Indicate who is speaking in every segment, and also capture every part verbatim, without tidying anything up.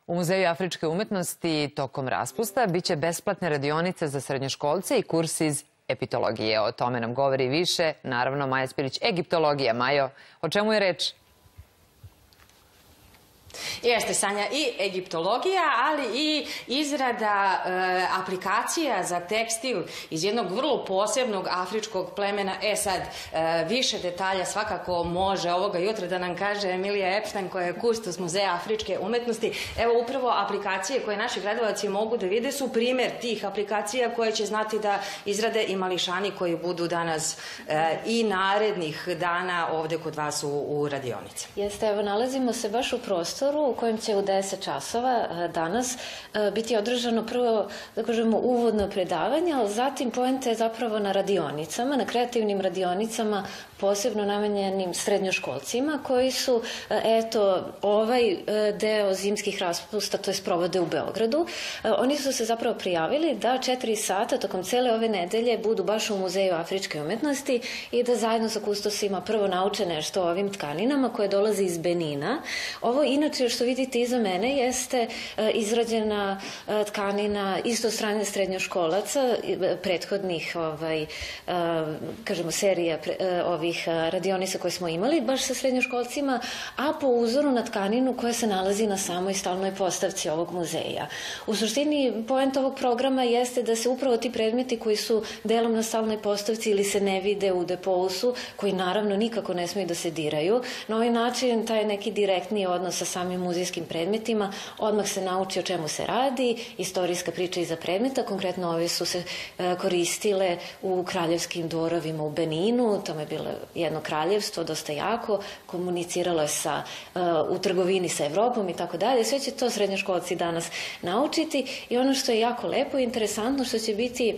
Speaker 1: U Muzeju afričke umetnosti tokom raspusta biće besplatne radionice za srednjoškolce i kurs iz epitologije. O tome nam govori više, naravno, Maja Spirić, egiptologija. Majo, o čemu je reč?
Speaker 2: Jeste, Sanja, i egiptologija, ali i izrada e, aplikacija za tekstil iz jednog vrlo posebnog afričkog plemena. E sad, e, više detalja svakako može ovoga jutra da nam kaže Emilija Epstein, koja je kustos Muzeja afričke umetnosti. Evo, upravo aplikacije koje naši gledalci mogu da vide su primer tih aplikacija koje će znati da izrade i mališani koji budu danas e, i narednih dana ovde kod vas u, u radionici.
Speaker 3: Jeste, evo, nalazimo se baš u prostoru u kojem će u deset časova danas biti održano prvo, da kažemo, uvodno predavanje, ali zatim poenta je zapravo na radionicama, na kreativnim radionicama, posebno namenjenim srednjoškolcima, koji su, eto, ovaj deo zimskih raspusta, to je sprovode u Beogradu. Oni su se zapravo prijavili da četiri sata tokom cele ove nedelje budu baš u Muzeju afričke umetnosti i da zajedno sa kustosima prvo nauče nešto o ovim tkaninama koje dolaze iz Benina. Ovo, inače, što vidite iza mene, jeste izrađena tkanina isto od strane srednjoškolaca, prethodnih, ovaj, kažemo, serija ovih radionica koje smo imali, baš sa srednjoškolcima, a po uzoru na tkaninu koja se nalazi na samoj stalnoj postavci ovog muzeja. U suštini, poent ovog programa jeste da se upravo ti predmeti koji su delom na stalnoj postavci ili se ne vide u depousu, koji naravno nikako ne smiju da se diraju, na ovaj način taj neki direktni odnos sa samim muzejskim predmetima, odmah se nauči o čemu se radi, istorijska priča iza predmeta, konkretno ove su se koristile u kraljevskim dvorovima u Beninu, tamo je bilo jedno kraljevstvo, dosta jako, komuniciralo je sa, u trgovini sa Evropom i tako dalje. Sve će to srednjoškolci danas naučiti i ono što je jako lepo i interesantno, što će biti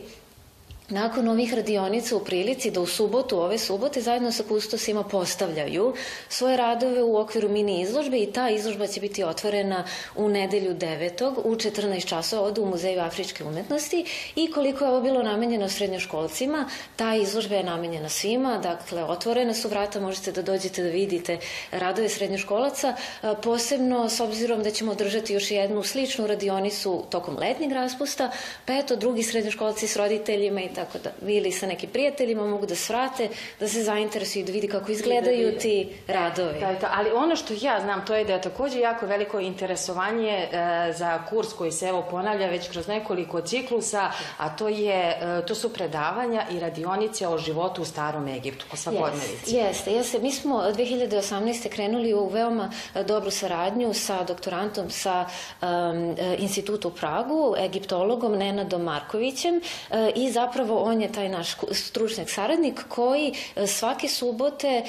Speaker 3: nakon ovih radionica u prilici da u subotu, ove subote, zajedno sa kustosima postavljaju svoje radove u okviru mini izložbe i ta izložba će biti otvorena u nedelju devetog u četrnaest časova ovde u Muzeju afričke umetnosti i koliko je ovo bilo namenjeno srednjoškolcima, ta izložba je namenjena svima, dakle, otvorena su vrata, možete da dođete da vidite radove srednjoškolaca, posebno s obzirom da ćemo održati još jednu sličnu radionicu tokom letnjeg raspusta, pa eto, drugi srednjoškolci s roditeljima i tako da vi ili sa nekim prijateljima mogu da svrate, da se zainteresuju, da vidi kako izgledaju ti radovi.
Speaker 2: Da, da, ali ono što ja znam, to je da je takođe jako veliko interesovanje e, za kurs koji se evo ponavlja već kroz nekoliko ciklusa, a to, je, e, to su predavanja i radionice o životu u Starom Egiptu, po svakodnevici.
Speaker 3: Jeste, jeste. Mi smo dve hiljade osamnaeste. krenuli u veoma dobru saradnju sa doktorantom sa um, instituta u Pragu, egiptologom Nenadom Markovićem e, i zapravo on je taj naš stručnjak saradnik koji svake subote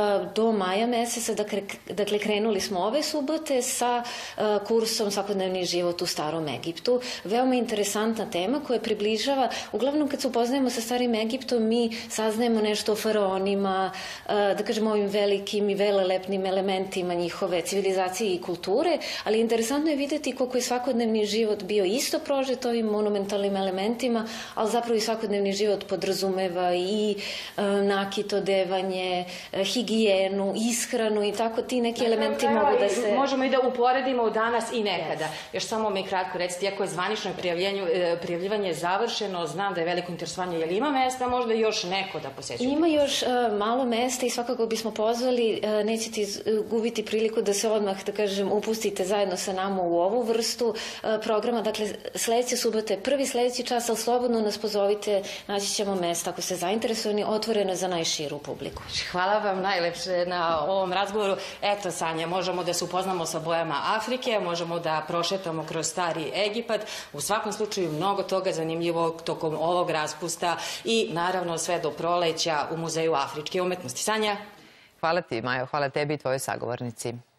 Speaker 3: do maja meseca, dakle krenuli smo ove subote sa kursom Svakodnevni život u Starom Egiptu. Veoma interesantna tema koja približava, uglavnom kad se upoznajemo sa Starim Egiptom, mi saznajemo nešto o faraonima, da kažemo ovim velikim i velelepnim elementima njihove civilizacije i kulture, ali interesantno je videti koliko je svakodnevni život bio isto prožet ovim monumentalnim elementima, ali zapravo i svakodnevni život podrazumeva i e, nakit, odevanje, e, higijenu, ishranu i tako ti neki elementi da, mogu da se...
Speaker 2: Možemo i da uporedimo danas i nekada. Yes. Još samo mi kratko recite, iako je zvanično prijavljivanje završeno, znam da je veliko interesovanje, je li ima mesta možda još neko da posećuje?
Speaker 3: Ima još e, malo mesta i svakako bismo pozvali, e, nećete gubiti priliku da se odmah, da kažem, upustite zajedno sa nama u ovu vrstu e, programa. Dakle, sledeće subote, prvi sledeći čas, ali slobodno nas pozovite, naći ćemo mesta ako ste zainteresovani, otvoreno za najširu publiku.
Speaker 2: Hvala vam najlepše na ovom razgovoru. Eto, Sanja, možemo da se upoznamo sa bojama Afrike, možemo da prošetamo kroz Stari Egipat. U svakom slučaju mnogo toga zanimljivog tokom ovog raspusta i naravno sve do proleća u Muzeju afričke umetnosti. Sanja?
Speaker 1: Hvala ti, Majo. Hvala tebi i tvojoj sagovornici.